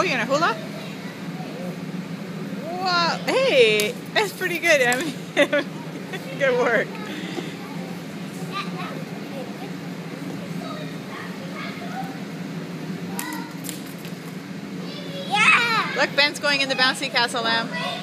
you're gonna hula? Wow, hey, that's pretty good, Emmy. Good work. Yeah! Look, Ben's going in the bouncy castle now.